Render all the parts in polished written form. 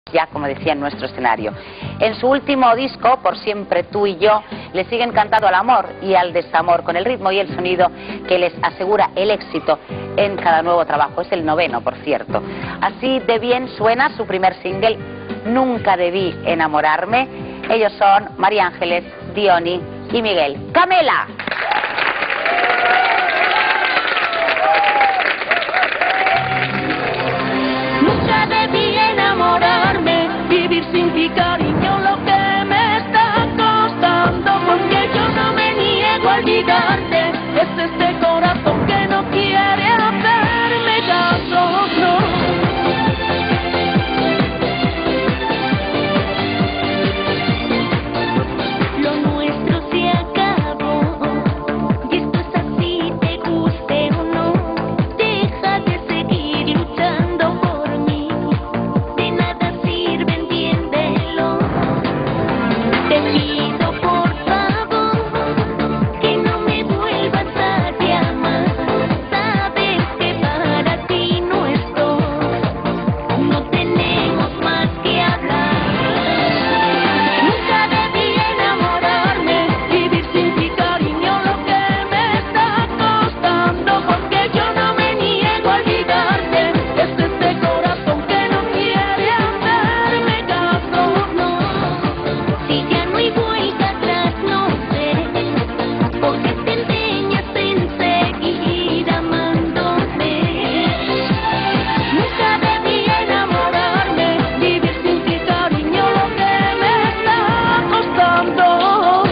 ya, como decía, en nuestro escenario. En su último disco, Por siempre tú y yo, le siguen cantando al amor y al desamor con el ritmo y el sonido que les asegura el éxito en cada nuevo trabajo. Es el 9º, por cierto. Así de bien suena su primer single, Nunca debí enamorarme. Ellos son María Ángeles, Diony y Miguel. ¡Camela! Nunca debí enamorarme, vivir sin ti, cariño, lo que me está costando, porque yo no me niego a olvidarte. Es este corazón que no quiere hacerme caso, no. Lo nuestro se acabó, y esto es así, te guste o no. Deja de seguir luchando por mí, de nada sirve, entiéndelo. Te pido por favor que no me vuelvas a llamar. Sabes que para ti no estoy, no tenemos más que hablar. Nunca debí enamorarme, vivir sin ti, cariño, lo que me está costando, porque yo no me niego a olvidarte. Es este corazón que no quiere hacerme caso, no. Si ya no hay vuelta atrás, no sé por qué te empeñas en seguir amándome. Nunca debí enamorarme, vivir sin ti, cariño, lo que me está costando.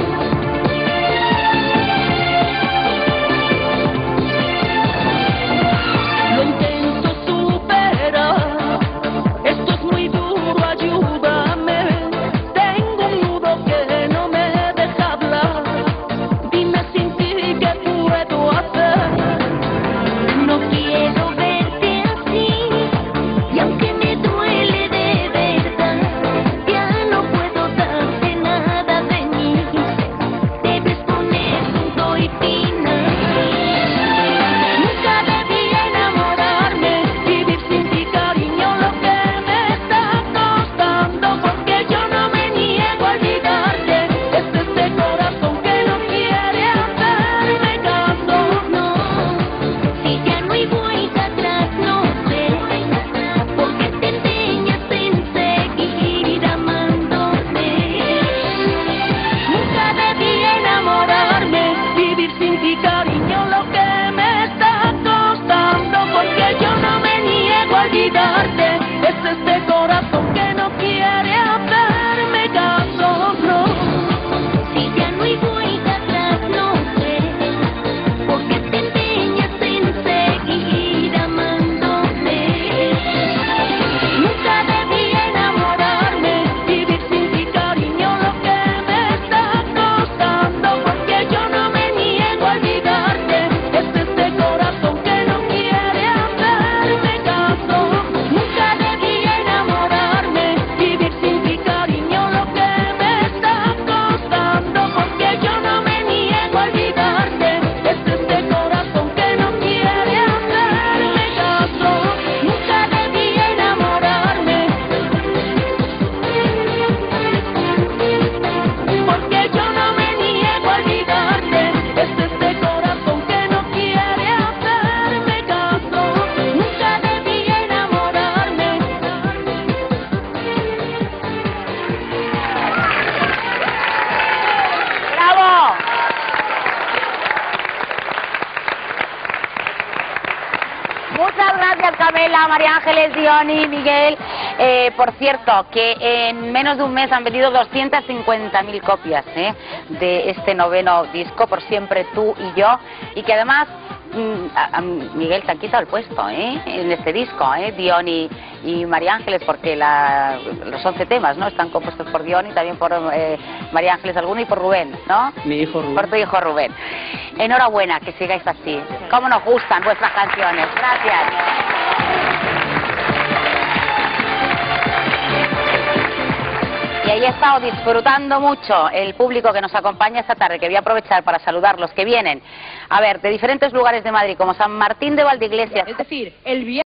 Lo intento superar, esto es muy duro, ayúdame. Tengo un nudo que no me deja hablar. Dime sin ti qué puedo hacer. No quiero verte así, y aunque me duele de verdad, ya no puedo darte nada de mí. Debes poner punto y final. Nunca debí enamorarme, vivir sin ti, cariño, lo que me está costando, porque yo no me niego a olvidarte. Es este corazón que no quiere hacerme caso, no. Si ya no hay vuelta atrás, no sé por qué te empeñas en seguir amándome. Nunca debí enamorarme, vivir sin ti, cariño, lo que me está costando, porque yo no me niego a olvidarte. Es este corazón que no quiere hacerme caso, no. Si ya no hay vuelta atrás, no sé por qué te empeñas en seguir amándome. Nunca debí enamorarme, vivir sin ti, cariño, lo que me está costando, porque yo no me niego a olvidarte. Es este corazón que no quiere hacerme caso. Nunca debí enamorarme, vivir sin ti, cariño, lo que me está costando, porque yo no me niego a olvidarte. Es este corazón que no quiere hacerme caso. Nunca debí enamorarme, porque yo no me niego a olvidarte. Es este corazón que no quiere hacerme caso. Nunca debí enamorarme. ¡Bravo! Muchas gracias, Camela, María Ángeles, Diony, Miguel. Por cierto, que en menos de un mes han vendido 250.000 copias de este 9º disco, Por siempre tú y yo, y que además a Miguel te han quitado el puesto en este disco, Diony y María Ángeles, porque los 11 temas están compuestos por Diony, también por María Ángeles alguno, y por Rubén, ¿no? Mi hijo Rubén. Por tu hijo Rubén. Enhorabuena, que sigáis así. Cómo nos gustan vuestras canciones. Gracias. Y ahí he estado disfrutando mucho el público que nos acompaña esta tarde, que voy a aprovechar para saludar los que vienen, a ver, de diferentes lugares de Madrid, como San Martín de Valdeiglesias. Es decir, el viernes.